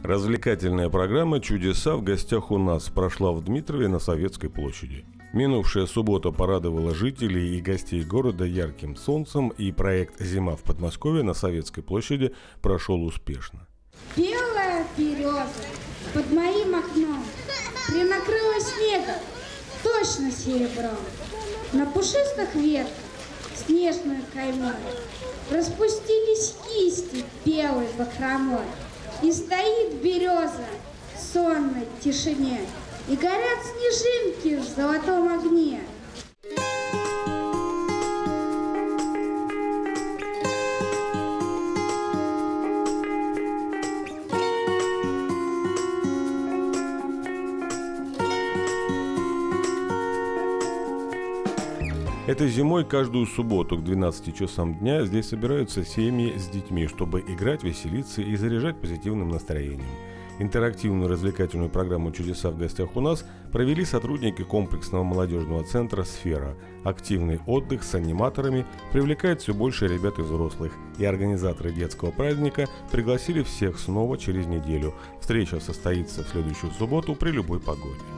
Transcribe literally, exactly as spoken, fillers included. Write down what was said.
Развлекательная программа «Чудеса в гостях у нас» прошла в Дмитрове на Советской площади. Минувшая суббота порадовала жителей и гостей города ярким солнцем, и проект «Зима в Подмосковье» на Советской площади прошел успешно. Белая береза под моим окном принакрылась снегом, точно серебром. На пушистых ветках снежную каймой распустились кисти белой бахромой. И стоит береза в сонной тишине, и горят снежинки в золотом огне. Этой зимой каждую субботу к двенадцати часам дня здесь собираются семьи с детьми, чтобы играть, веселиться и заряжать позитивным настроением. Интерактивную развлекательную программу «Чудеса в гостях у нас» провели сотрудники комплексного молодежного центра «Сфера». Активный отдых с аниматорами привлекает все больше ребят и взрослых, и организаторы детского праздника пригласили всех снова через неделю. Встреча состоится в следующую субботу при любой погоде.